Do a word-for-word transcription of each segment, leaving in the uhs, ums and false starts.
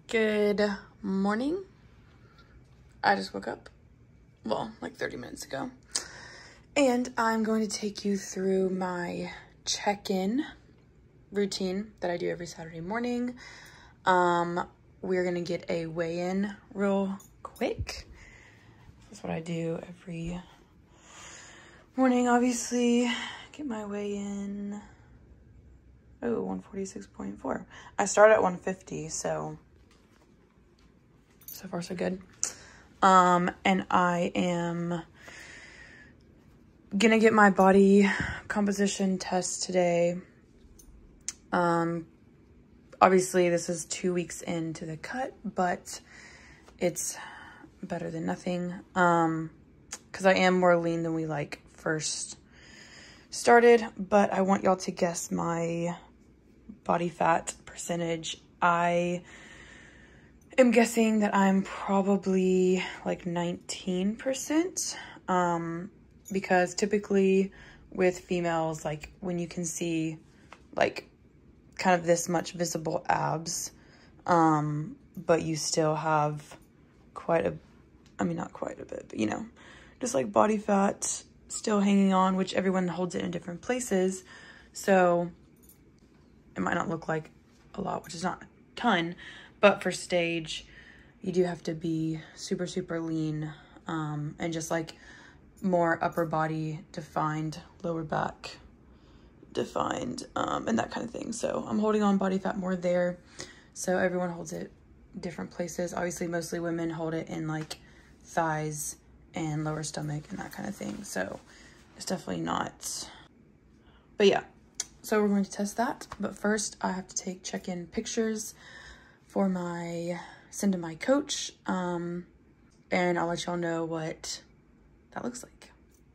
Good morning. I just woke up, well, like thirty minutes ago, and I'm going to take you through my check-in routine that I do every Saturday morning. Um, we're gonna get a weigh-in real quick. That's what I do every morning, obviously. Get my weigh-in. Oh, one forty-six point four. I start at one fifty, so so far so good. Um, and I am gonna get my body composition test today. Um, obviously this is two weeks into the cut, but it's better than nothing. Um, cause I am more lean than we like first started, but I want y'all to guess my body fat percentage. I am guessing that I'm probably like nineteen percent, um, because typically with females, like when you can see like kind of this much visible abs, um, but you still have quite a, I mean, not quite a bit, but you know, just like body fat still hanging on, which everyone holds it in different places. So it might not look like a lot, which is not a ton, but for stage, you do have to be super, super lean, um, and just like more upper body defined, lower back defined, um, and that kind of thing. So I'm holding on body fat more there. So everyone holds it different places. Obviously, mostly women hold it in like thighs and lower stomach and that kind of thing. So it's definitely not, but yeah. So we're going to test that. But first I have to take check-in pictures for my, send to my coach. Um, and I'll let y'all know what that looks like.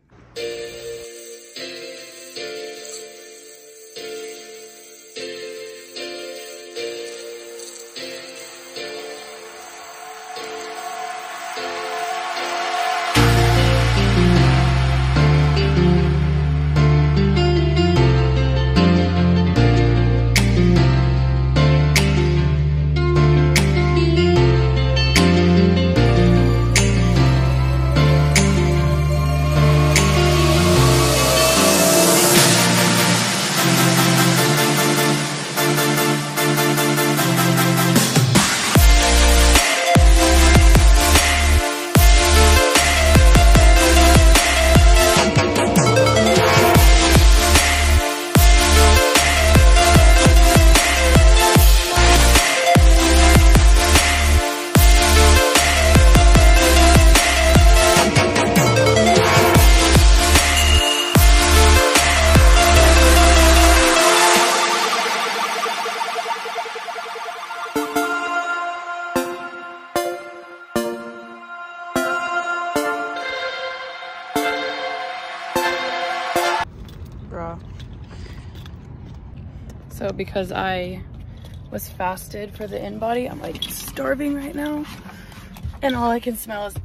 So because I was fasted for the in-body, I'm like starving right now. And all I can smell is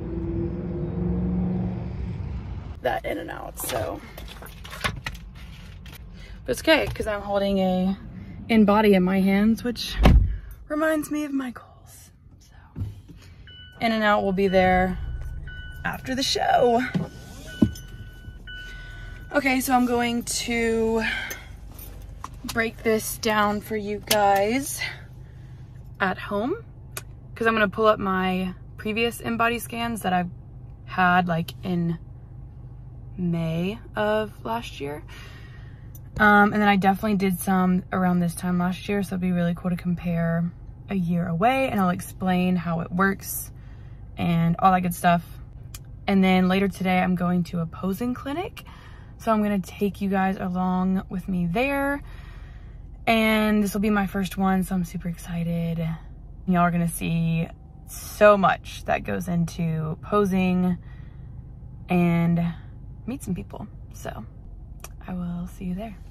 that in and out, so. But it's okay, because I'm holding a in-body in my hands, which reminds me of my goals. So, in and out will be there after the show. Okay, so I'm going to break this down for you guys at home, because I'm going to pull up my previous in-body scans that I've had like in May of last year. Um, and then I definitely did some around this time last year, so it'd be really cool to compare a year away, and I'll explain how it works and all that good stuff. And then later today, I'm going to a posing clinic. So I'm gonna take you guys along with me there. And this will be my first one, so I'm super excited. Y'all are gonna see so much that goes into posing and meet some people. So I will see you there.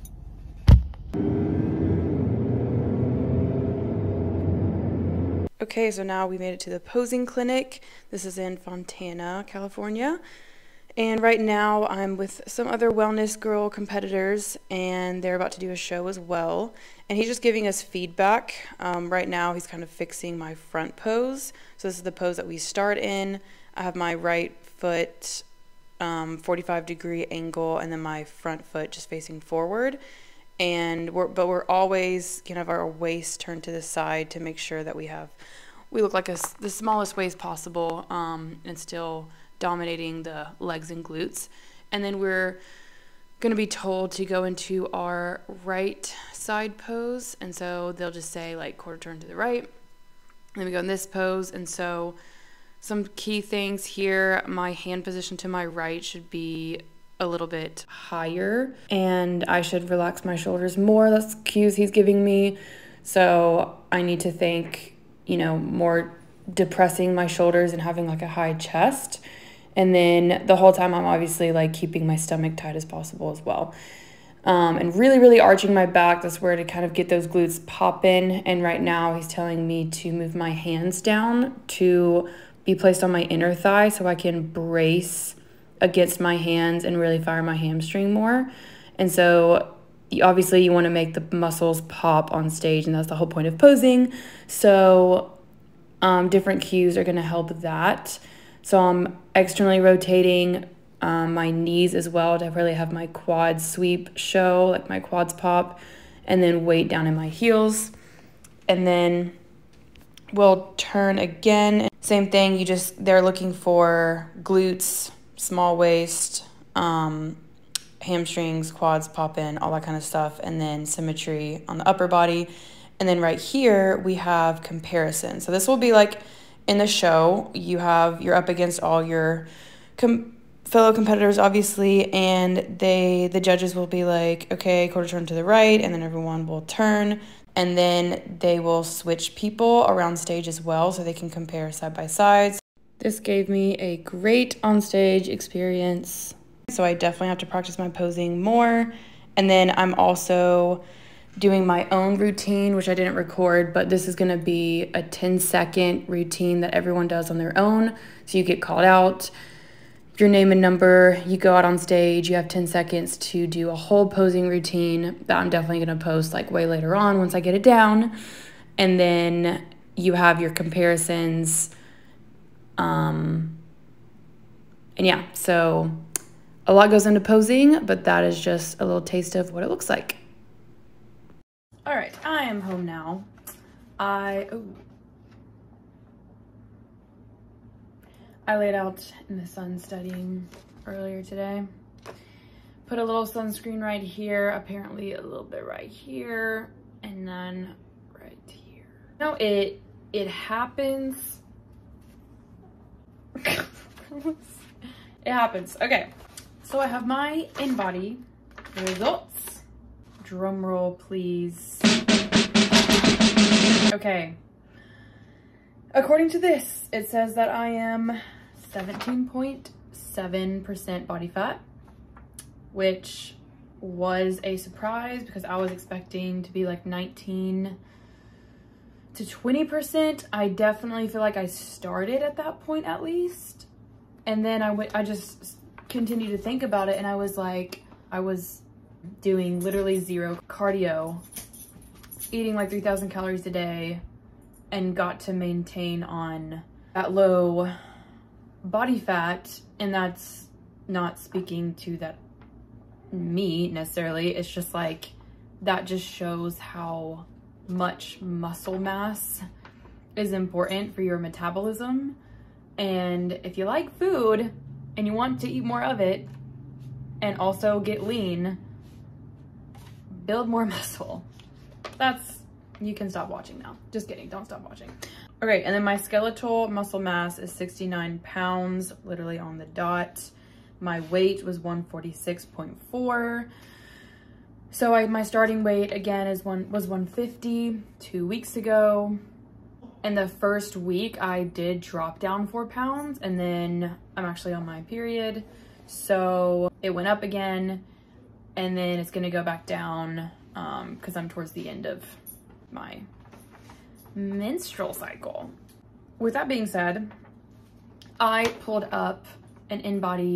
Okay, so now we made it to the posing clinic. This is in Fontana, California. And right now I'm with some other wellness girl competitors, and they're about to do a show as well. And he's just giving us feedback. Um, right now he's kind of fixing my front pose. So this is the pose that we start in. I have my right foot um, forty-five degree angle, and then my front foot just facing forward. And we're, but we're always kind of our waist turned to the side to make sure that we have, we look like a, the smallest waist possible, um, and still dominating the legs and glutes. And then we're going to be told to go into our right side pose, and so they'll just say like quarter turn to the right, and then we go in this pose. And so some key things here: my hand position to my right should be a little bit higher, and I should relax my shoulders more. That's cues he's giving me. So I need to think, you know, more depressing my shoulders and having like a high chest. And then the whole time I'm obviously like keeping my stomach tight as possible as well. Um, and really, really arching my back. That's where to kind of get those glutes popping. And right now he's telling me to move my hands down to be placed on my inner thigh so I can brace against my hands and really fire my hamstring more. And so obviously you want to make the muscles pop on stage, and that's the whole point of posing. So um, different cues are going to help that. So I'm externally rotating um, my knees as well to really have my quads sweep show, like my quads pop, and then weight down in my heels. And then we'll turn again. Same thing, you just, they're looking for glutes, small waist, um, hamstrings, quads pop in, all that kind of stuff, and then symmetry on the upper body. And then right here we have comparison. So this will be like in the show, you have, you're up against all your com fellow competitors, obviously, and they, the judges will be like, okay, quarter turn to the right, and then everyone will turn, and then they will switch people around stage as well so they can compare side by side. This gave me a great onstage experience, so I definitely have to practice my posing more. And then I'm also doing my own routine, which I didn't record, but this is gonna be a ten second routine that everyone does on their own. So you get called out, your name and number, you go out on stage, you have ten seconds to do a whole posing routine that I'm definitely gonna post like way later on once I get it down. And then you have your comparisons. Um, and yeah, so a lot goes into posing, but that is just a little taste of what it looks like. All right, I am home now. I, ooh. I laid out in the sun studying earlier today. Put a little sunscreen right here, apparently a little bit right here, and then right here. No, it, it happens. It happens. Okay, so I have my in-body results. Drum roll, please. Okay. According to this, it says that I am seventeen point seven percent body fat, which was a surprise because I was expecting to be like nineteen to twenty percent. I definitely feel like I started at that point at least. And then I went, I just continued to think about it, and I was like, I was doing literally zero cardio, eating like three thousand calories a day, and got to maintain on that low body fat. And that's not speaking to that me necessarily. It's just like, that just shows how much muscle mass is important for your metabolism. And if you like food and you want to eat more of it and also get lean, build more muscle. That's, you can stop watching now. Just kidding, don't stop watching. Okay, and then my skeletal muscle mass is sixty-nine pounds, literally on the dot. My weight was one forty-six point four. So I, my starting weight again is one was one fifty two weeks ago. In the first week, I did drop down four pounds, and then I'm actually on my period. So it went up again, and then it's gonna go back down um, because I'm towards the end of my menstrual cycle. With that being said, I pulled up an in-body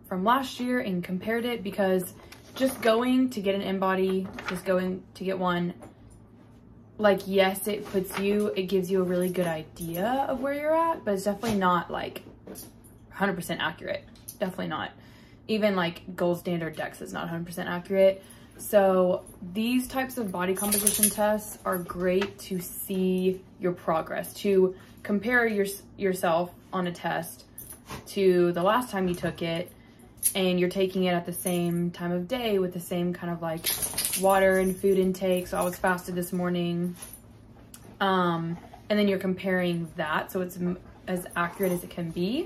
from last year and compared it, because just going to get an InBody, just going to get one, like, yes, it puts you, it gives you a really good idea of where you're at, but it's definitely not like one hundred percent accurate. Definitely not. Even like gold standard Dex is not one hundred percent accurate. So these types of body composition tests are great to see your progress, to compare your, yourself on a test to the last time you took it, and you're taking it at the same time of day with the same kind of like water and food intake. So I was fasted this morning. Um, and then you're comparing that, so it's as accurate as it can be.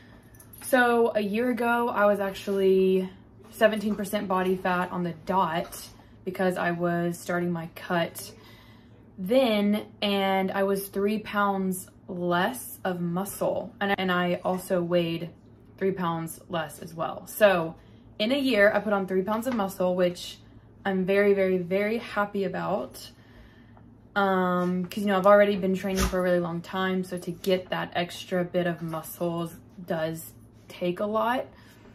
So a year ago, I was actually seventeen percent body fat on the dot because I was starting my cut then, and I was three pounds less of muscle. And, and I also weighed three pounds less as well. So in a year, I put on three pounds of muscle, which I'm very, very, very happy about. Um, cause you know, I've already been training for a really long time. So to get that extra bit of muscles does take a lot.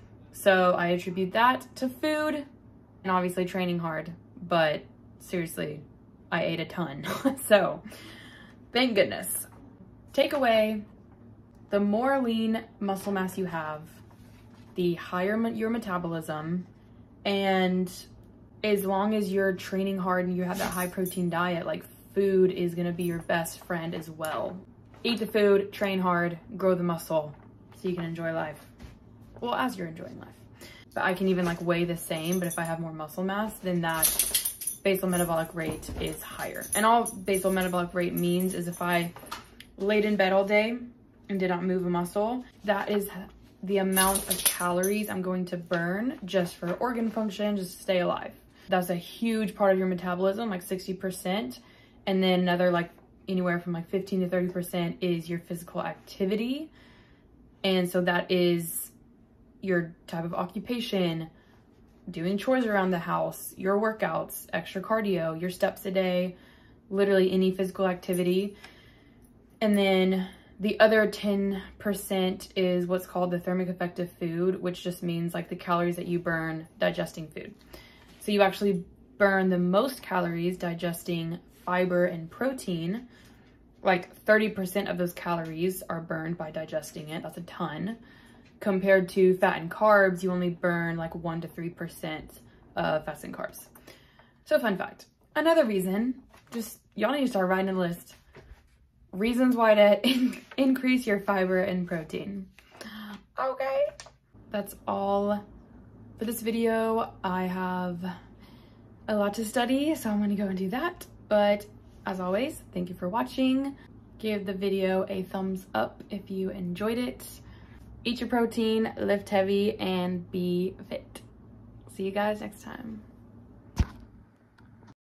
So I attribute that to food and obviously training hard, but seriously, I ate a ton. So thank goodness. Takeaway: the more lean muscle mass you have, the higher your metabolism, and as long as you're training hard and you have that high protein diet, like, food is gonna be your best friend as well. Eat the food, train hard, grow the muscle so you can enjoy life. Well, as you're enjoying life. But I can even like weigh the same, but if I have more muscle mass, then that basal metabolic rate is higher. And all basal metabolic rate means is if I laid in bed all day and did not move a muscle, that is the amount of calories I'm going to burn just for organ function, just to stay alive. That's a huge part of your metabolism, like sixty percent. And then another like anywhere from like fifteen to thirty percent is your physical activity. And so that is your type of occupation, doing chores around the house, your workouts, extra cardio, your steps a day, literally any physical activity. And then the other ten percent is what's called the thermic effect of food, which just means like the calories that you burn digesting food. So you actually burn the most calories digesting fiber and protein. Like thirty percent of those calories are burned by digesting it. That's a ton. Compared to fat and carbs, you only burn like one to three percent of fats and carbs. So fun fact. Another reason, just y'all need to start writing a list. Reasons why to in increase your fiber and protein. Okay. That's all for this video. I have a lot to study, so I'm gonna go and do that. But as always, thank you for watching. Give the video a thumbs up if you enjoyed it. Eat your protein, lift heavy, and be fit. See you guys next time.